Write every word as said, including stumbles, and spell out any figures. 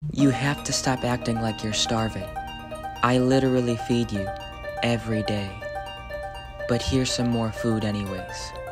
You have to stop acting like you're starving. I literally feed you every day. But here's some more food anyways.